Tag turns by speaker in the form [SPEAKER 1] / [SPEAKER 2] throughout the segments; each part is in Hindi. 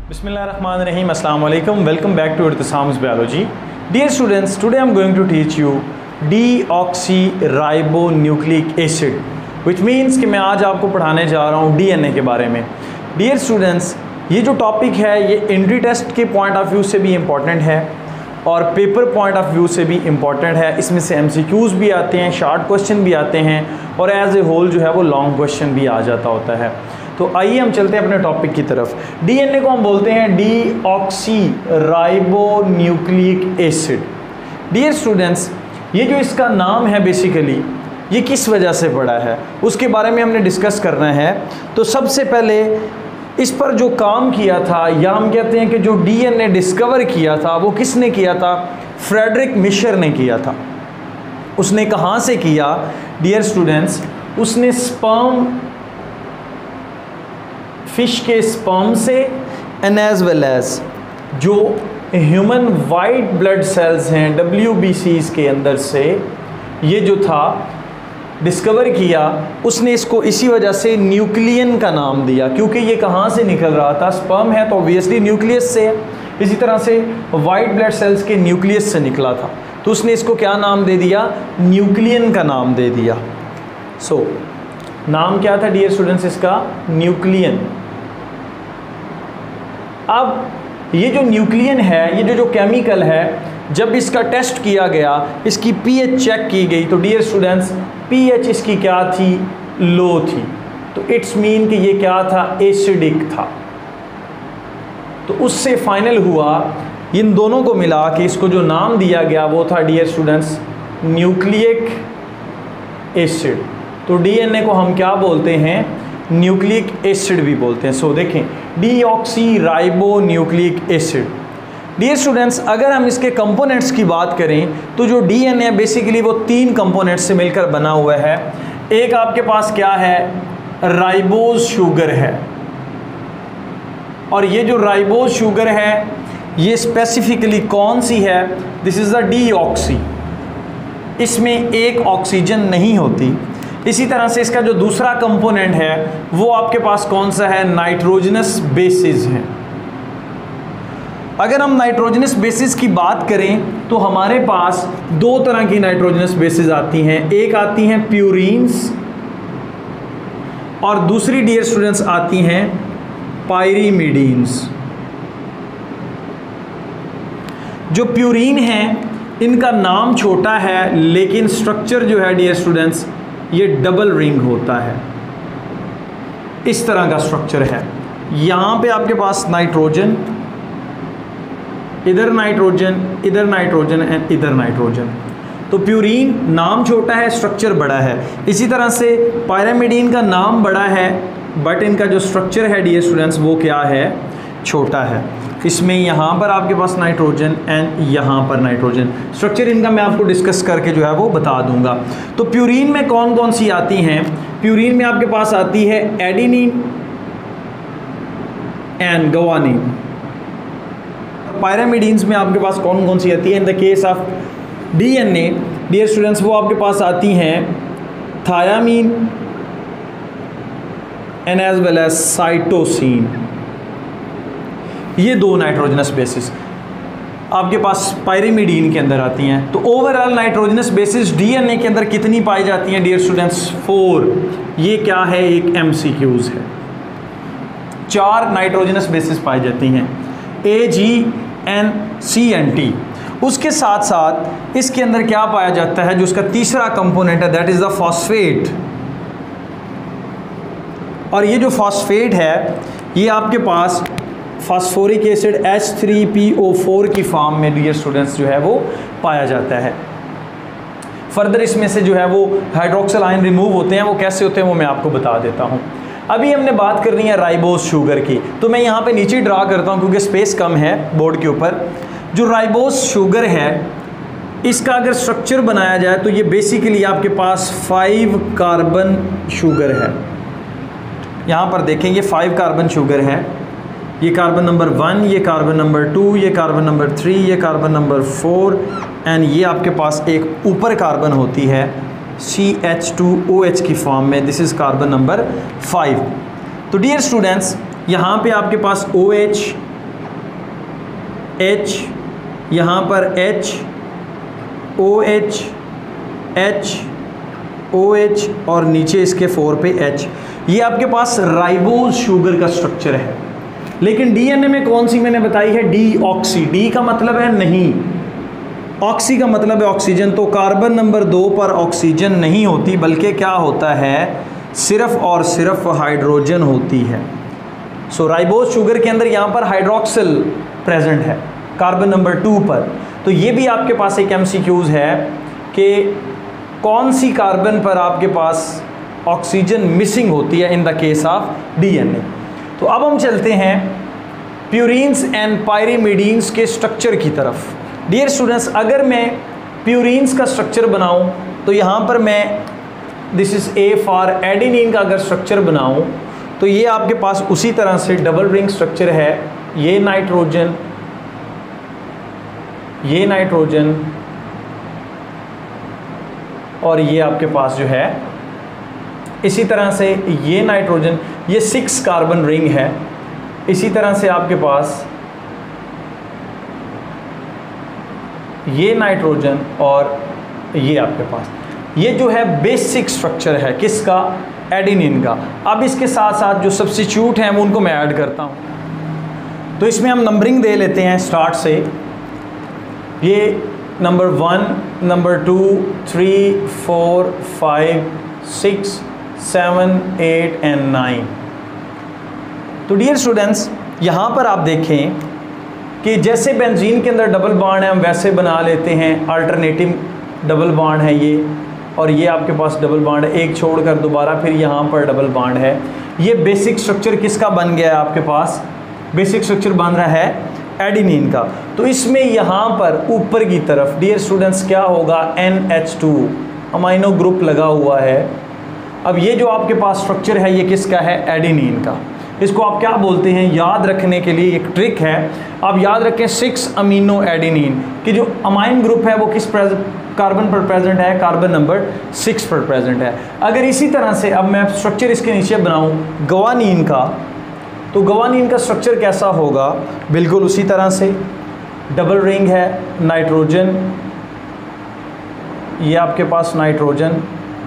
[SPEAKER 1] Bismillahirrahmanirrahim. Assalamu alaikum. Welcome back to Irtisam's Biology. Dear students, today I am going to teach you deoxyribonucleic acid, which means कि मैं आज आपको पढ़ाने जा रहा हूँ DNA के बारे में. Dear students, ये जो टॉपिक है ये एंट्री टेस्ट के पॉइंट ऑफ व्यू से भी इम्पॉर्टेंट है और पेपर पॉइंट ऑफ व्यू से भी इम्पॉर्टेंट है. इसमें से MCQs भी आते हैं, शॉर्ट क्वेश्चन भी आते हैं और एज ए होल जो है वो लॉन्ग क्वेश्चन भी आ जाता होता है. तो आइए हम चलते हैं अपने टॉपिक की तरफ. DNA को हम बोलते हैं डीऑक्सीराइबोन्यूक्लिक एसिड. डियर स्टूडेंट्स, ये जो इसका नाम है बेसिकली ये किस वजह से पड़ा है उसके बारे में हमने डिस्कस करना है. तो सबसे पहले इस पर जो काम किया था या हम कहते हैं कि जो DNA डिस्कवर किया था वो किसने किया था? फ्रेडरिक मिशर ने किया था. उसने कहाँ से किया? डियर स्टूडेंट्स, उसने स्पर्म फिश के स्पर्म से एंड एज वेल एज जो ह्यूमन वाइट ब्लड सेल्स हैं WBCs के अंदर से ये जो था डिस्कवर किया. उसने इसको इसी वजह से न्यूक्लियन का नाम दिया क्योंकि ये कहाँ से निकल रहा था? स्पर्म है तो ऑब्वियसली न्यूक्लियस से है. इसी तरह से वाइट ब्लड सेल्स के न्यूक्लियस से निकला था तो उसने इसको क्या नाम दे दिया? न्यूक्लियन का नाम दे दिया. सो नाम क्या था डियर स्टूडेंट्स इसका? न्यूक्लियन. अब ये जो न्यूक्लियन है, ये जो केमिकल है, जब इसका टेस्ट किया गया, इसकी pH चेक की गई तो डियर स्टूडेंट्स pH इसकी क्या थी? लो थी. तो इट्स मीन कि ये क्या था? एसिडिक था. तो उससे फाइनल हुआ इन दोनों को मिला कि इसको जो नाम दिया गया वो था डियर स्टूडेंट्स न्यूक्लिक एसिड. तो DNA को हम क्या बोलते हैं? न्यूक्लिक एसिड भी बोलते हैं. सो देखें, डीऑक्सीराइबोन्यूक्लिक एसिड. डियर स्टूडेंट्स, अगर हम इसके कंपोनेंट्स की बात करें तो जो DNA बेसिकली वो 3 कंपोनेंट्स से मिलकर बना हुआ है. एक आपके पास क्या है? राइबोज शुगर है. और ये जो राइबोज शुगर है ये स्पेसिफिकली कौन सी है? This is the deoxy. इसमें एक ऑक्सीजन नहीं होती. इसी तरह से इसका जो दूसरा कंपोनेंट है वो आपके पास कौन सा है? नाइट्रोजनस बेसिस है. अगर हम नाइट्रोजनस बेसिस की बात करें तो हमारे पास 2 तरह की नाइट्रोजनस बेसिस आती हैं. एक आती हैं प्यूरीन्स और दूसरी डियर स्टूडेंट्स आती हैं पायरीमिडीन्स. जो प्यूरीन हैं इनका नाम छोटा है लेकिन स्ट्रक्चर जो है डियर स्टूडेंट्स ये डबल रिंग होता है. इस तरह का स्ट्रक्चर है. यहाँ पे आपके पास नाइट्रोजन, इधर नाइट्रोजन, इधर नाइट्रोजन एंड इधर नाइट्रोजन. तो प्यूरीन नाम छोटा है, स्ट्रक्चर बड़ा है. इसी तरह से पायरामिडीन का नाम बड़ा है बट इनका जो स्ट्रक्चर है डियर स्टूडेंट्स वो क्या है? छोटा है. इसमें यहाँ पर आपके पास नाइट्रोजन एंड यहाँ पर नाइट्रोजन. स्ट्रक्चर इनका मैं आपको डिस्कस करके जो है वो बता दूंगा. तो प्यूरीन में कौन कौन सी आती हैं? प्यूरीन में आपके पास आती है एडिनिन एंड ग्वानिन. पायरामिडीन्स में आपके पास कौन कौन सी आती है? In the case of DNA dear students वो आपके पास आती हैं thiamine and as well as cytosine. ये 2 नाइट्रोजनस बेसिस आपके पास पायरीमिडीन के अंदर आती हैं. तो ओवरऑल नाइट्रोजनस बेसिस DNA के अंदर कितनी पाई जाती हैं डियर स्टूडेंट्स? 4. ये क्या है? एक MCQs है. 4 नाइट्रोजनस बेसिस पाई जाती हैं A, G, N, C and T. उसके साथ साथ इसके अंदर क्या पाया जाता है? जो उसका तीसरा कंपोनेंट है दैट इज़ द फॉस्फेट. और ये जो फॉस्फेट है ये आपके पास फास्फोरिक एसिड H3PO4 की फॉर्म में डियर स्टूडेंट्स जो है वो पाया जाता है. फर्दर इसमें से जो है वो हाइड्रोक्सिल आयन रिमूव होते हैं. वो कैसे होते हैं वो मैं आपको बता देता हूँ. अभी हमने बात करनी है राइबोज शुगर की. तो मैं यहाँ पे नीचे ड्रा करता हूँ क्योंकि स्पेस कम है बोर्ड के ऊपर. जो राइबोज शुगर है इसका अगर स्ट्रक्चर बनाया जाए तो ये बेसिकली आपके पास 5 कार्बन शुगर है. यहाँ पर देखें ये 5 कार्बन शुगर है. ये कार्बन नंबर 1, ये कार्बन नंबर 2, ये कार्बन नंबर 3, ये कार्बन नंबर 4 एंड ये आपके पास एक ऊपर कार्बन होती है CH2OH की फॉर्म में. This is carbon number 5. तो डियर स्टूडेंट्स यहाँ पे आपके पास OH H, यहाँ पर H, OH, H, OH और नीचे इसके 4 पे H। ये आपके पास राइबोज शुगर का स्ट्रक्चर है। लेकिन डीएनए में कौन सी मैंने बताई है? डीऑक्सी। डी का मतलब है नहीं, ऑक्सी का मतलब है ऑक्सीजन। तो कार्बन नंबर 2 पर ऑक्सीजन नहीं होती, बल्कि क्या होता है, सिर्फ और सिर्फ हाइड्रोजन होती है। सो राइबोज शुगर के अंदर यहाँ पर हाइड्रोक्सिल प्रेजेंट है कार्बन नंबर 2 पर। तो ये भी आपके पास एक एमसीक्यूज है कि कौन सी कार्बन पर आपके पास ऑक्सीजन मिसिंग होती है in the case of DNA. तो अब हम चलते हैं प्यूरीन्स एंड पायरिमिडीन्स के स्ट्रक्चर की तरफ। डियर स्टूडेंट्स, अगर मैं प्यूरीन्स का स्ट्रक्चर बनाऊं तो यहाँ पर मैं this is a for adenine का अगर स्ट्रक्चर बनाऊं तो ये आपके पास उसी तरह से डबल रिंग स्ट्रक्चर है। ये नाइट्रोजन, ये नाइट्रोजन और ये आपके पास जो है इसी तरह से ये नाइट्रोजन, ये 6 कार्बन रिंग है। इसी तरह से आपके पास ये नाइट्रोजन और ये आपके पास, ये जो है बेसिक स्ट्रक्चर है किसका? एडेनिन का। अब इसके साथ साथ जो सब्स्टिट्यूट हैं वो उनको मैं ऐड करता हूँ। तो इसमें हम नंबरिंग दे लेते हैं स्टार्ट से। ये नंबर 1, नंबर 2, 3, 4, 5, 6, 7, 8 एंड 9। तो डियर स्टूडेंट्स, यहाँ पर आप देखें कि जैसे बेंजीन के अंदर डबल बॉन्ड है हम वैसे बना लेते हैं। अल्टरनेटिव डबल बॉन्ड है ये, और ये आपके पास डबल बॉन्ड है, एक छोड़कर दोबारा फिर यहाँ पर डबल बॉन्ड है। ये बेसिक स्ट्रक्चर किसका बन गया है? आपके पास बेसिक स्ट्रक्चर बन रहा है एडेनिन का। तो इसमें यहाँ पर ऊपर की तरफ डियर स्टूडेंट्स क्या होगा? NH2 अमाइनो ग्रुप लगा हुआ है। अब ये जो आपके पास स्ट्रक्चर है ये किसका है? एडेनिन का। इसको आप क्या बोलते हैं? याद रखने के लिए एक ट्रिक है, आप याद रखें 6 अमीनो एडेनिन कि जो अमाइन ग्रुप है वो किस कार्बन पर प्रेजेंट है? कार्बन नंबर 6 पर प्रेजेंट है। अगर इसी तरह से अब मैं स्ट्रक्चर इसके नीचे बनाऊं ग्वानिन का, तो ग्वानिन का स्ट्रक्चर कैसा होगा? बिल्कुल उसी तरह से डबल रिंग है, नाइट्रोजन, ये आपके पास नाइट्रोजन।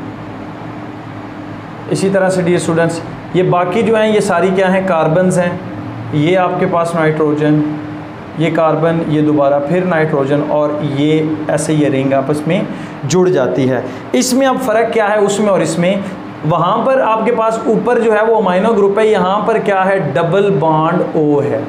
[SPEAKER 1] इसी तरह से डियर स्टूडेंट्स ये बाकी जो हैं ये सारी क्या हैं? कार्बन्स हैं। ये आपके पास नाइट्रोजन, ये कार्बन, ये दोबारा फिर नाइट्रोजन और ये ऐसे ये रिंग आपस में जुड़ जाती है। इसमें अब फ़र्क क्या है उसमें और इसमें? वहाँ पर आपके पास ऊपर जो है वो अमाइनो ग्रुप है, यहाँ पर क्या है? डबल बॉन्ड O है,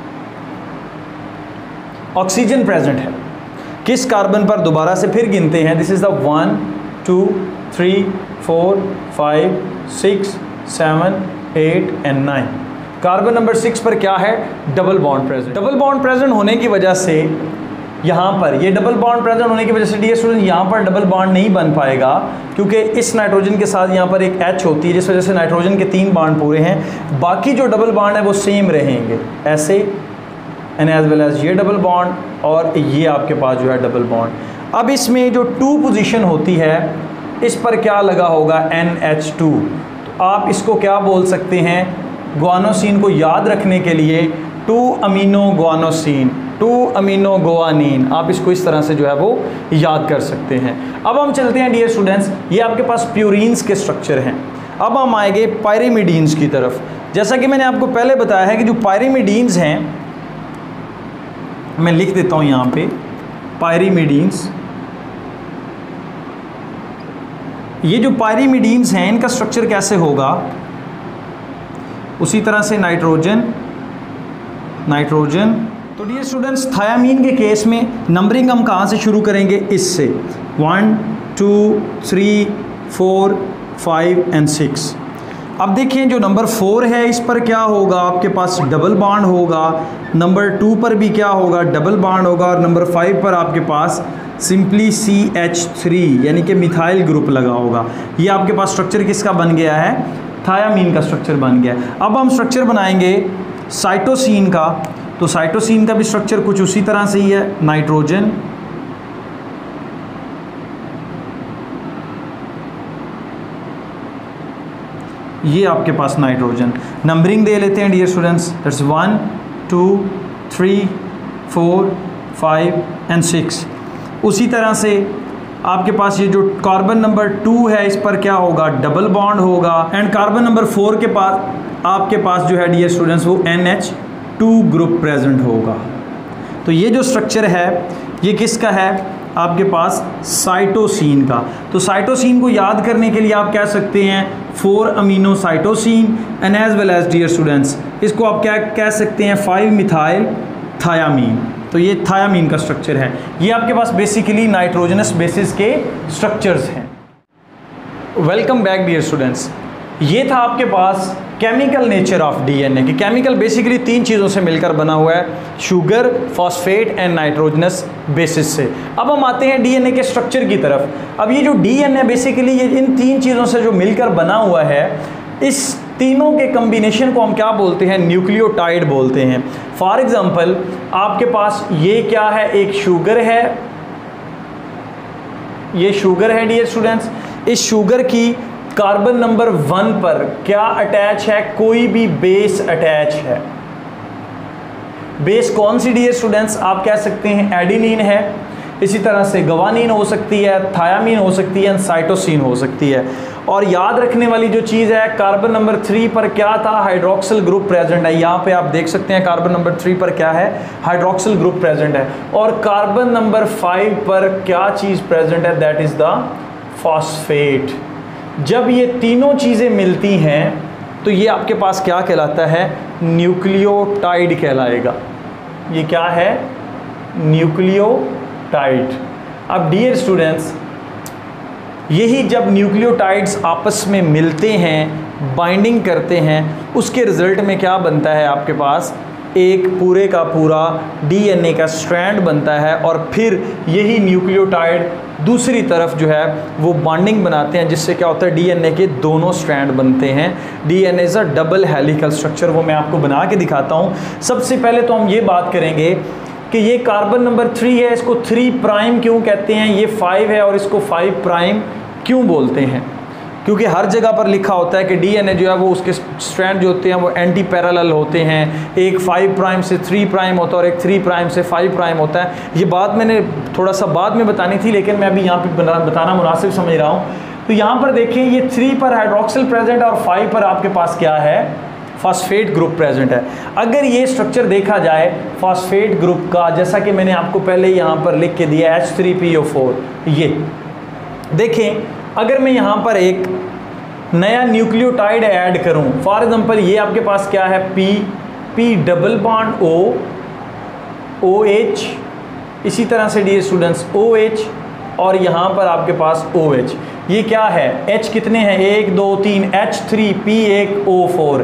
[SPEAKER 1] ऑक्सीजन प्रेजेंट है। किस कार्बन पर? दोबारा से फिर गिनते हैं। This is the 1, 2, 3, 4, 5, 6, 7, 8 and 9। Carbon number 6 पर क्या है? Double bond present. Double bond present होने की वजह से यहाँ पर ये डबल बॉन्ड प्रेजेंट होने की वजह से डियर स्टूडेंट यहाँ पर डबल बॉन्ड नहीं बन पाएगा, क्योंकि इस नाइट्रोजन के साथ यहाँ पर एक H होती है, जिस वजह से नाइट्रोजन के 3 बॉन्ड पूरे हैं। बाकी जो डबल बॉन्ड है वो सेम रहेंगे ऐसे, एंड एज वेल एज ये डबल बॉन्ड और ये आपके पास जो है डबल बॉन्ड। अब इसमें जो 2 पोजीशन होती है इस पर क्या लगा होगा? NH2। तो आप इसको क्या बोल सकते हैं? ग्वानोसिन को याद रखने के लिए 2 अमीनो ग्वानोसिन, 2 अमीनो गुआनिन, आप इसको इस तरह से जो है वो याद कर सकते हैं। अब हम चलते हैं डियर स्टूडेंट्स, ये आपके पास प्यूरीन्स के स्ट्रक्चर हैं। अब हम आएंगे पायरिमिडीन्स की तरफ। जैसा कि मैंने आपको पहले बताया है कि जो पायरिमिडीन्स हैं, मैं लिख देता हूँ यहाँ पे पायरिमिडीन्स। ये जो पायरिमिडीन्स हैं इनका स्ट्रक्चर कैसे होगा? उसी तरह से नाइट्रोजन, नाइट्रोजन। तो डियर स्टूडेंट्स, थायामीन के केस में नंबरिंग हम कहाँ से शुरू करेंगे? इससे 1, 2, 3, 4, 5 एंड 6। अब देखिए जो नंबर 4 है इस पर क्या होगा? आपके पास डबल बॉन्ड होगा। नंबर 2 पर भी क्या होगा? डबल बॉन्ड होगा। और नंबर 5 पर आपके पास सिंपली CH3 यानी कि मिथाइल ग्रुप लगा होगा। ये आपके पास स्ट्रक्चर किसका बन गया है? थायामीन का स्ट्रक्चर बन गया। अब हम स्ट्रक्चर बनाएंगे साइटोसिन का। तो साइटोसिन का भी स्ट्रक्चर कुछ उसी तरह से ही है, नाइट्रोजन, ये आपके पास नाइट्रोजन। नंबरिंग दे लेते हैं डियर स्टूडेंट्स, दैट्स 1, 2, 3, 4, 5 एंड 6। उसी तरह से आपके पास ये जो कार्बन नंबर 2 है इस पर क्या होगा, डबल बॉन्ड होगा। एंड कार्बन नंबर 4 के पास आपके पास जो है डियर स्टूडेंट्स वो NH2 ग्रुप प्रेजेंट होगा। तो ये जो स्ट्रक्चर है ये किसका है, आपके पास साइटोसिन का। तो साइटोसिन को याद करने के लिए आप कह सकते हैं 4 amino cytosine and as well as dear students इसको आप क्या कह सकते हैं 5 मिथाइल थायामीन। तो ये थायामीन का स्ट्रक्चर है। ये आपके पास बेसिकली नाइट्रोजनस बेसिस के स्ट्रक्चर्स हैं। Welcome back dear students. ये था आपके पास केमिकल नेचर ऑफ डीएनए कि केमिकल बेसिकली 3 चीज़ों से मिलकर बना हुआ है, sugar, phosphate and nitrogenous bases से। अब हम आते हैं डीएनए के स्ट्रक्चर की तरफ। अब ये जो डीएनए बेसिकली ये इन 3 चीज़ों से जो मिलकर बना हुआ है, इस तीनों के कम्बिनेशन को हम क्या बोलते हैं, न्यूक्लियोटाइड बोलते हैं। फॉर एग्जांपल आपके पास ये क्या है, एक शुगर है, ये शुगर है डियर स्टूडेंट्स। इस शुगर की कार्बन नंबर 1 पर क्या अटैच है, कोई भी बेस अटैच है। बेस कौन सी डियर स्टूडेंट्स, आप कह सकते हैं एडिनिन है, इसी तरह से गवानीन हो सकती है, थायामीन हो सकती है, साइटोसिन हो सकती है। और याद रखने वाली जो चीज़ है, कार्बन नंबर 3 पर क्या था, हाइड्रोक्सिल ग्रुप प्रेजेंट है। यहाँ पे आप देख सकते हैं कार्बन नंबर 3 पर क्या है, हाइड्रोक्सिल ग्रुप प्रेजेंट है। और कार्बन नंबर 5 पर क्या चीज़ प्रेजेंट है, दैट इज़ द फॉस्फेट। जब ये तीनों चीज़ें मिलती हैं तो ये आपके पास क्या कहलाता है, न्यूक्लियोटाइड कहलाएगा। ये क्या है, न्यूक्लियोटाइड। अब डियर स्टूडेंट्स यही जब न्यूक्लियोटाइड्स आपस में मिलते हैं, बाइंडिंग करते हैं, उसके रिजल्ट में क्या बनता है, आपके पास एक पूरे का पूरा डीएनए का स्ट्रैंड बनता है। और फिर यही न्यूक्लियोटाइड दूसरी तरफ जो है वो बॉन्डिंग बनाते हैं, जिससे क्या होता है डीएनए के दोनों स्ट्रैंड बनते हैं। DNA is a double helical structure, वो मैं आपको बना के दिखाता हूँ। सबसे पहले तो हम ये बात करेंगे कि ये कार्बन नंबर 3 है, इसको 3 प्राइम क्यों कहते हैं, ये 5 है और इसको 5 प्राइम क्यों बोलते हैं, क्योंकि हर जगह पर लिखा होता है कि डीएनए जो है वो उसके स्ट्रैंड जो होते हैं वो एंटी पैरेलल होते हैं। एक 5 प्राइम से 3 प्राइम होता है और एक 3 प्राइम से 5 प्राइम होता है। ये बात मैंने थोड़ा सा बाद में बतानी थी, लेकिन मैं अभी यहाँ पे बताना मुनासिब समझ रहा हूँ। तो यहाँ पर देखें, ये 3 पर हाइड्रोक्सिल प्रेजेंट है और 5 पर आपके पास क्या है, फॉस्फेट ग्रुप प्रेजेंट है। अगर ये स्ट्रक्चर देखा जाए फॉस्फेट ग्रुप का, जैसा कि मैंने आपको पहले यहाँ पर लिख के दिया H3PO4, ये देखें, अगर मैं यहाँ पर एक नया न्यूक्लियोटाइड ऐड करूँ, फॉर एग्जांपल ये आपके पास क्या है, P double bond O, OH, इसी तरह से डियर स्टूडेंट्स OH, और यहाँ पर आपके पास OH। ये क्या है, H कितने हैं, 1 2 3, H3P1O4,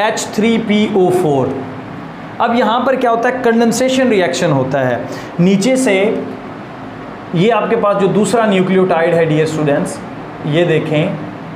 [SPEAKER 1] H3PO4। अब यहाँ पर क्या होता है, कंडेंसेशन रिएक्शन होता है। नीचे से ये आपके पास जो दूसरा न्यूक्लियोटाइड है डियर स्टूडेंट्स, ये देखें,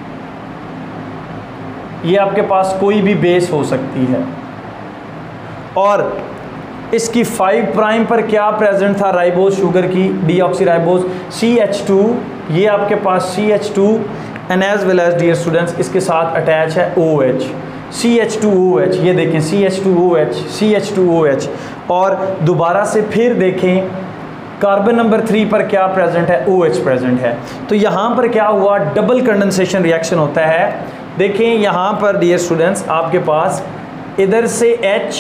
[SPEAKER 1] ये आपके पास कोई भी बेस हो सकती है और इसकी 5 प्राइम पर क्या प्रेजेंट था, राइबोज शुगर की, डीऑक्सीराइबोज CH2, ये आपके पास CH2 and as well as dear students इसके साथ अटैच है OH, CH2OH। ये देखें CH2OH, CH2OH। और दोबारा से फिर देखें कार्बन नंबर 3 पर क्या प्रेजेंट है, OH प्रेजेंट है। तो यहाँ पर क्या हुआ, डबल कंडेंसेशन रिएक्शन होता है। देखें यहाँ पर डियर स्टूडेंट्स आपके पास इधर से H,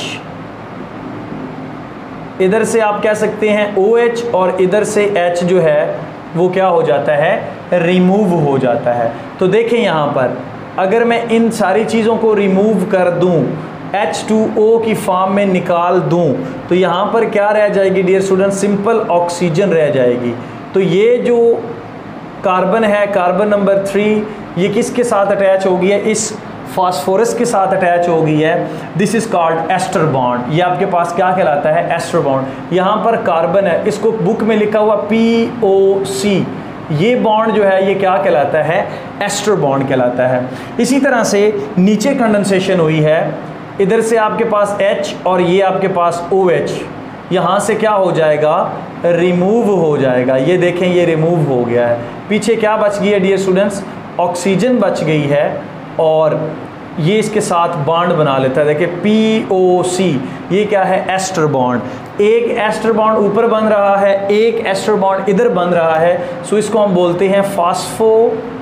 [SPEAKER 1] इधर से आप कह सकते हैं OH, और इधर से H जो है वो क्या हो जाता है, रिमूव हो जाता है। तो देखें यहाँ पर अगर मैं इन सारी चीज़ों को रिमूव कर दूँ, H2O की फॉर्म में निकाल दूं, तो यहाँ पर क्या रह जाएगी डियर स्टूडेंट, सिंपल ऑक्सीजन रह जाएगी। तो ये जो कार्बन है, कार्बन नंबर 3, ये किसके साथ अटैच हो गई है, इस फास्फोरस के साथ अटैच हो गई है। This is called ester bond. ये आपके पास क्या कहलाता है, एस्टर बॉन्ड। यहाँ पर कार्बन है, इसको बुक में लिखा हुआ POC, ये बॉन्ड जो है ये क्या कहलाता है, एस्टर बॉन्ड कहलाता है। इसी तरह से नीचे कंडेंसेशन हुई है, इधर से आपके पास H और ये आपके पास OH, यहाँ से क्या हो जाएगा, रिमूव हो जाएगा। ये देखें ये रिमूव हो गया है। पीछे क्या बच गई है डियर स्टूडेंट्स, ऑक्सीजन बच गई है। और ये इसके साथ बॉन्ड बना लेता है। देखिए POC, ये क्या है, एस्टर बॉन्ड। एक एस्टर बॉन्ड ऊपर बन रहा है, एक एस्टर बॉन्ड इधर बन रहा है, सो इसको हम बोलते हैं phospho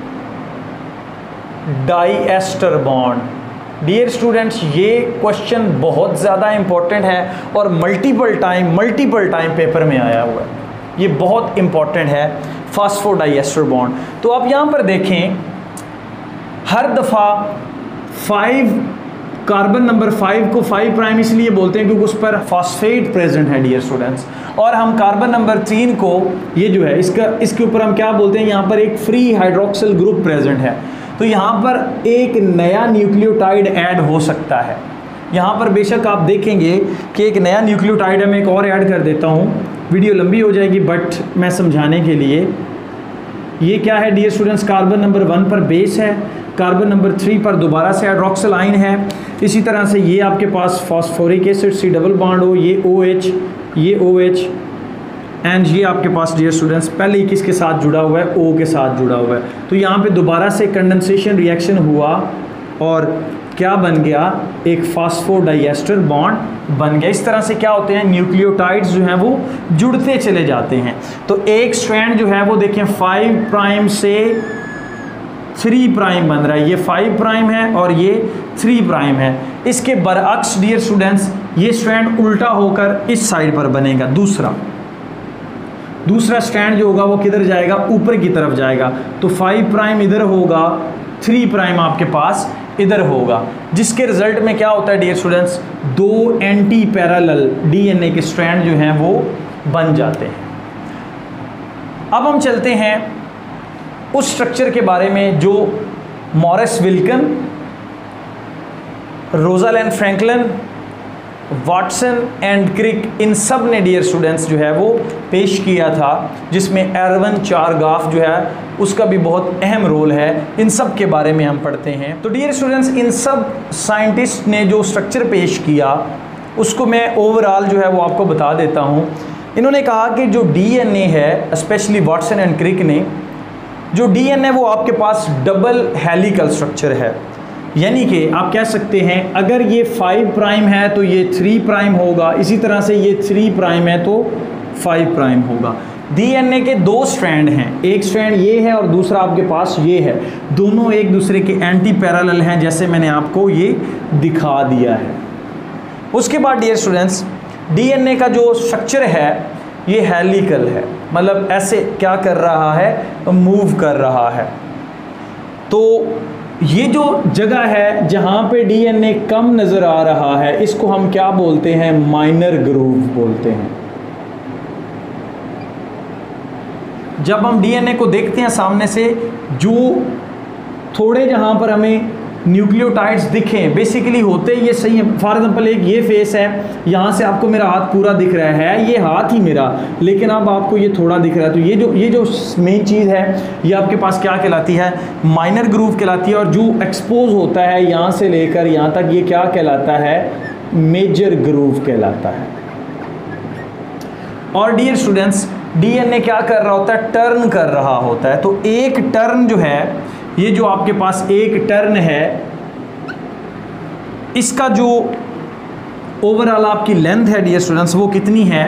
[SPEAKER 1] diester bond. Dear students, ये क्वेश्चन बहुत ज़्यादा इंपॉर्टेंट है और मल्टीपल टाइम पेपर में आया हुआ है। ये बहुत इंपॉर्टेंट है, फास्फोडाइएस्टर बॉन्ड। तो आप यहाँ पर देखें, हर दफ़ा 5 कार्बन नंबर 5 को 5 प्राइम इसलिए बोलते हैं क्योंकि उस पर फॉस्फेट प्रेजेंट है डियर स्टूडेंट्स। और हम कार्बन नंबर 3 को, ये जो है इसके ऊपर हम क्या बोलते हैं, यहाँ पर एक फ्री हाइड्रोक्सिल ग्रुप प्रेजेंट है। तो यहाँ पर एक नया न्यूक्लियोटाइड ऐड हो सकता है। यहाँ पर बेशक आप देखेंगे कि एक नया न्यूक्लियोटाइड है, मैं एक और ऐड कर देता हूँ, वीडियो लंबी हो जाएगी बट मैं समझाने के लिए। ये क्या है डियर स्टूडेंट्स, कार्बन नंबर 1 पर बेस है, कार्बन नंबर 3 पर दोबारा से हाइड्रोक्सिल आयन है। इसी तरह से ये आपके पास phosphoric acid C double bond हो, ये OH, ये OH, एंड ये आपके पास डियर स्टूडेंट्स पहले ही किसके साथ जुड़ा हुआ है, O के साथ जुड़ा हुआ है। तो यहाँ पे दोबारा से कंडेंसेशन रिएक्शन हुआ और क्या बन गया, एक फास्फोडाइएस्टर बॉन्ड बन गया। इस तरह से क्या होते हैं, न्यूक्लियोटाइड्स जो हैं वो जुड़ते चले जाते हैं। तो एक स्ट्रैंड जो है वो देखें 5 प्राइम से 3 प्राइम बन रहा है, ये 5 प्राइम है और ये 3 प्राइम है। इसके बरअक्स डियर स्टूडेंट्स ये स्ट्रैंड उल्टा होकर इस साइड पर बनेगा। दूसरा स्ट्रैंड जो होगा वो किधर जाएगा, ऊपर की तरफ जाएगा। तो 5 प्राइम इधर होगा, 3 प्राइम आपके पास इधर होगा, जिसके रिजल्ट में क्या होता है dear students, 2 anti parallel DNA के स्ट्रैंड जो हैं वो बन जाते हैं। अब हम चलते हैं उस स्ट्रक्चर के बारे में जो Maurice Wilkins, Rosalind Franklin, Watson and Crick, इन सब ने डियर स्टूडेंट्स जो है वो पेश किया था, जिसमें एरवन चारगाफ जो है उसका भी बहुत अहम रोल है। इन सब के बारे में हम पढ़ते हैं। तो डियर स्टूडेंट्स, इन सब साइंटिस्ट ने जो स्ट्रक्चर पेश किया उसको मैं ओवरऑल जो है वो आपको बता देता हूँ। इन्होंने कहा कि जो DNA है, स्पेशली वाटसन एंड क्रिक ने, जो DNA वो आपके पास डबल हेलिकल स्ट्रक्चर है। यानी कि आप कह सकते हैं अगर ये 5 प्राइम है तो ये 3 प्राइम होगा, इसी तरह से ये 3 प्राइम है तो 5 प्राइम होगा। DNA के 2 स्ट्रैंड हैं, एक स्ट्रैंड ये है और दूसरा आपके पास ये है। दोनों एक दूसरे के एंटी पैरेलल हैं, जैसे मैंने आपको ये दिखा दिया है। उसके बाद डियर स्टूडेंट्स, DNA का जो स्ट्रक्चर है ये हेलिकल है, मतलब ऐसे क्या कर रहा है, मूव कर रहा है। तो ये जो जगह है जहाँ पे DNA कम नज़र आ रहा है, इसको हम क्या बोलते हैं, माइनर ग्रूव बोलते हैं। जब हम DNA को देखते हैं सामने से, जो थोड़े जहाँ पर हमें न्यूक्लियोटाइड्स दिखें, बेसिकली होते ये सही है। फॉर एग्जांपल एक ये फेस है, यहाँ से आपको मेरा हाथ पूरा दिख रहा है, ये हाथ ही मेरा, लेकिन अब आपको ये थोड़ा दिख रहा है। तो ये जो मेन चीज़ है ये आपके पास क्या कहलाती है, माइनर ग्रूव कहलाती है। और जो एक्सपोज होता है यहाँ से लेकर यहाँ तक, ये क्या कहलाता है, मेजर ग्रूव कहलाता है। और डियर स्टूडेंट्स, DNA क्या कर रहा होता है, टर्न कर रहा होता है। तो एक टर्न जो है, ये जो आपके पास एक टर्न है, इसका जो ओवरऑल आपकी लेंथ है डियर स्टूडेंट्स वो कितनी है,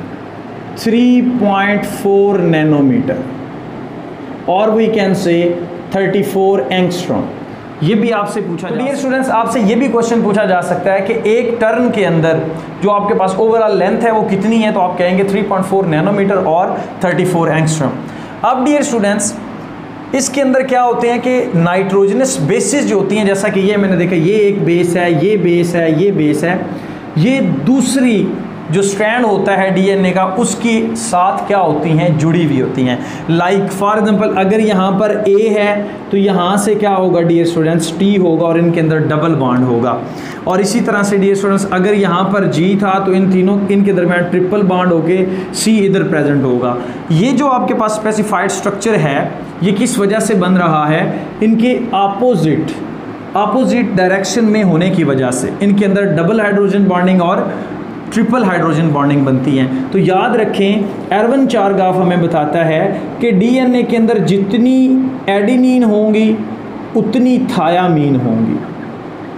[SPEAKER 1] 3.4 नैनोमीटर, और वी कैन से 34 एंगस्ट्रॉम। ये भी आपसे पूछा तो डियर स्टूडेंट्स, आपसे ये भी क्वेश्चन पूछा जा सकता है कि एक टर्न के अंदर जो आपके पास ओवरऑल लेंथ है वो कितनी है, तो आप कहेंगे 3.4 नैनोमीटर और 34 एंगस्ट्रॉम। अब डियर स्टूडेंट्स, इसके अंदर क्या होते हैं कि नाइट्रोजनस बेसिस जो होती हैं, जैसा कि ये मैंने देखा, ये एक बेस है, ये बेस है, ये बेस है, ये दूसरी जो स्ट्रैंड होता है DNA का उसके साथ क्या होती हैं, जुड़ी हुई होती हैं। लाइक फॉर एग्जांपल अगर यहाँ पर A है तो यहाँ से क्या होगा डियर स्टूडेंट्स, T होगा और इनके अंदर डबल बॉन्ड होगा। और इसी तरह से डियर स्टूडेंट्स, अगर यहाँ पर G था तो इनके दरमियान ट्रिपल बॉन्ड होके C इधर प्रेजेंट होगा। ये जो आपके पास स्पेसिफाइड स्ट्रक्चर है ये किस वजह से बन रहा है, इनके अपोजिट डायरेक्शन में होने की वजह से इनके अंदर डबल हाइड्रोजन बॉन्डिंग और ट्रिपल हाइड्रोजन बॉन्डिंग बनती हैं। तो याद रखें, एरवन चारगाफ हमें बताता है कि DNA के अंदर जितनी एडेनिन होंगी उतनी थायामीन होंगी।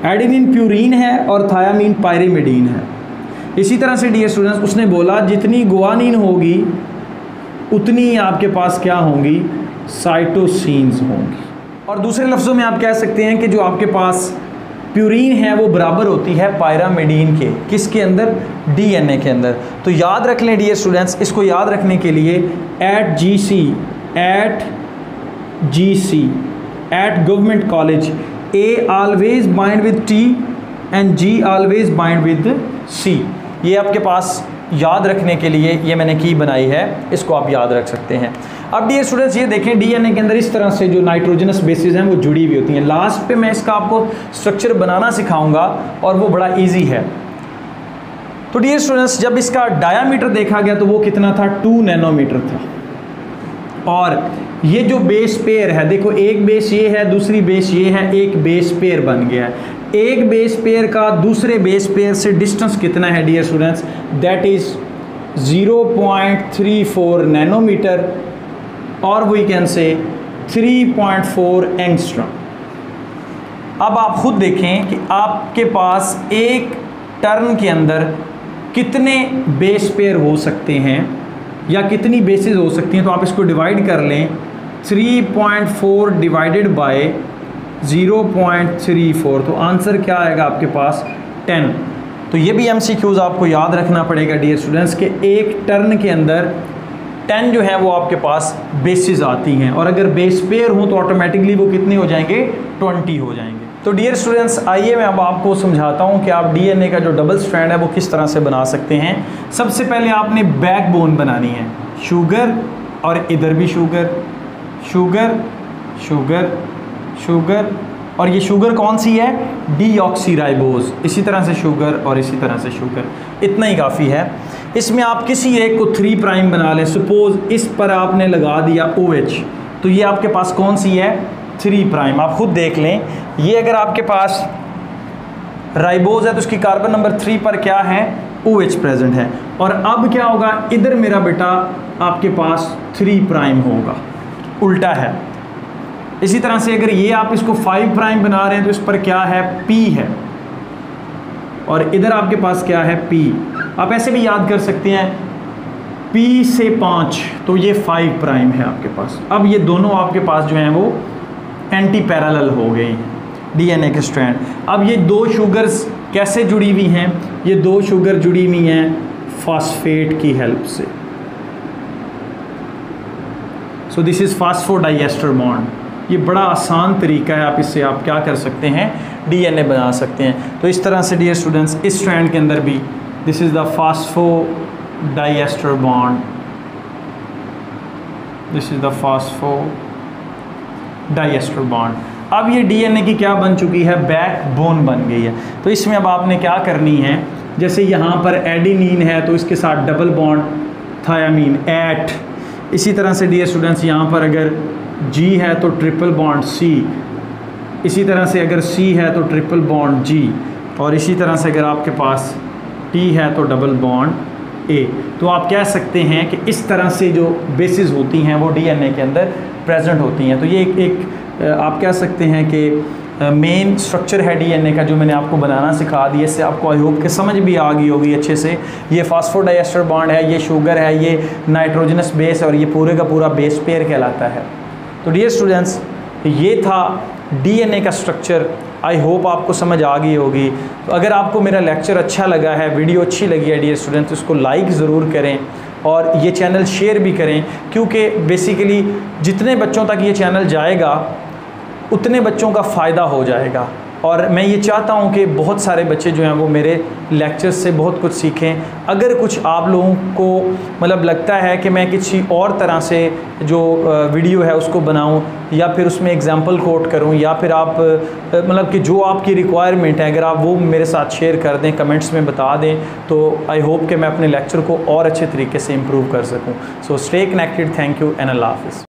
[SPEAKER 1] एडेनिन प्यूरीन है और थायामीन पायरिमिडीन है। इसी तरह से डियर स्टूडेंट्स उसने बोला जितनी गुआनिन होगी उतनी आपके पास क्या होंगी, साइटोसिन्स होंगी। और दूसरे लफ्ज़ों में आप कह सकते हैं कि जो आपके पास प्यूरीन है वो बराबर होती है पायरामिडीन के, किसके अंदर, डीएनए के अंदर। तो याद रख लें डियर स्टूडेंट्स, इसको याद रखने के लिए at GC at government college A always bind with T and G always bind with C, ये आपके पास याद रखने के लिए ये मैंने की बनाई है, इसको आप याद रख सकते हैं। अब डियर स्टूडेंट्स ये देखें डीएनए के अंदर इस तरह से जो नाइट्रोजनस बेसिस हैं वो जुड़ी हुई होती हैं। लास्ट पे मैं इसका आपको स्ट्रक्चर बनाना सिखाऊंगा और वो बड़ा इजी है। तो डियर स्टूडेंट्स जब इसका डायामीटर देखा गया तो वो कितना था, 2 नैनोमीटर था। और ये जो बेस पेयर है, देखो एक बेस ये है, दूसरी बेस ये है, एक बेस पेयर बन गया है। एक बेस पेयर का दूसरे बेस पेयर से डिस्टेंस कितना है dear students, that is 0.34 nanometre और वी कैन से 3.4 एंगस्ट्रॉम। अब आप खुद देखें कि आपके पास एक टर्न के अंदर कितने बेस पेयर हो सकते हैं या कितनी बेसिस हो सकती हैं। तो आप इसको डिवाइड कर लें, 3.4 डिवाइडेड बाय 0.34, तो आंसर क्या आएगा आपके पास, 10। तो ये भी MCQs आपको याद रखना पड़ेगा डियर स्टूडेंट्स कि एक टर्न के अंदर 10 जो है वो आपके पास बेसिस आती हैं और अगर बेस पेयर हो तो ऑटोमेटिकली वो कितने हो जाएंगे, 20 हो जाएंगे। तो डियर स्टूडेंट्स आइए मैं अब आपको समझाता हूँ कि आप डीएनए का जो डबल स्ट्रैंड है वो किस तरह से बना सकते हैं। सबसे पहले आपने बैकबोन बनानी है, शुगर और इधर भी शुगर, शुगर शुगर शुगर, और ये शुगर कौन सी है, डीऑक्सीराइबोज। इसी तरह से शुगर और इसी तरह से शुगर, इतना ही काफ़ी है। इसमें आप किसी एक को 3 प्राइम बना लें। सपोज इस पर आपने लगा दिया OH, तो ये आपके पास कौन सी है, 3 प्राइम। आप खुद देख लें, ये अगर आपके पास राइबोज है तो उसकी कार्बन नंबर 3 पर क्या है, OH प्रेजेंट है। और अब क्या होगा, इधर मेरा बेटा आपके पास 3 प्राइम होगा, उल्टा है। इसी तरह से अगर ये आप इसको 5 प्राइम बना रहे हैं तो इस पर क्या है, P है, और इधर आपके पास क्या है, P। आप ऐसे भी याद कर सकते हैं, P से 5 तो ये 5 प्राइम है आपके पास। अब ये दोनों आपके पास जो हैं वो एंटी पैरेलल हो गए हैं डीएनए के स्ट्रैंड। अब ये 2 शुगर्स कैसे जुड़ी हुई हैं, ये 2 शुगर जुड़ी हुई हैं फॉस्फेट की हेल्प से। So this is phosphodiester bond. ये बड़ा आसान तरीका है, आप इससे आप क्या कर सकते हैं, डीएनए बना सकते हैं। तो इस तरह से डियर स्टूडेंट्स इस स्ट्रैंड के अंदर भी this is the phosphodiester bond, this is the phosphodiester bond. अब ये डीएनए की क्या बन चुकी है, बैकबोन बन गई है। तो इसमें अब आपने क्या करनी है, जैसे यहाँ पर एडेनिन है तो इसके साथ डबल बॉन्ड थायामीन एट। इसी तरह से डियर स्टूडेंट्स यहाँ पर अगर G है तो ट्रिपल बॉन्ड C, इसी तरह से अगर C है तो ट्रिपल बॉन्ड G, और इसी तरह से अगर आपके पास T है तो डबल बॉन्ड A। तो आप कह सकते हैं कि इस तरह से जो बेसिस होती हैं वो डीएनए के अंदर प्रेजेंट होती हैं। तो ये एक आप कह सकते हैं कि मेन स्ट्रक्चर है डीएनए का जो मैंने आपको बनाना सिखा दिया। इससे आपको आई होप कि समझ भी आ गई होगी अच्छे से। ये फॉस्फोडाइएस्टर बॉन्ड है, ये शुगर है, ये नाइट्रोजनस बेस और ये पूरे का पूरा बेस पेयर कहलाता है। तो डियर स्टूडेंट्स ये था डीएनए का स्ट्रक्चर। आई होप आपको समझ आ गई होगी। तो अगर आपको मेरा लेक्चर अच्छा लगा है, वीडियो अच्छी लगी है डियर स्टूडेंट्स, तो उसको लाइक ज़रूर करें और ये चैनल शेयर भी करें, क्योंकि बेसिकली जितने बच्चों तक ये चैनल जाएगा उतने बच्चों का फ़ायदा हो जाएगा। और मैं ये चाहता हूँ कि बहुत सारे बच्चे जो हैं वो मेरे लेक्चर्स से बहुत कुछ सीखें। अगर कुछ आप लोगों को मतलब लगता है कि मैं किसी और तरह से जो वीडियो है उसको बनाऊं या फिर उसमें एग्जांपल कोट करूं, या फिर आप मतलब कि जो आपकी रिक्वायरमेंट है अगर आप वो मेरे साथ शेयर कर दें, कमेंट्स में बता दें, तो आई होप कि मैं अपने लेक्चर को और अच्छे तरीके से इम्प्रूव कर सकूँ। So stay connected. Thank you and अल्लाह हाफ़िज़।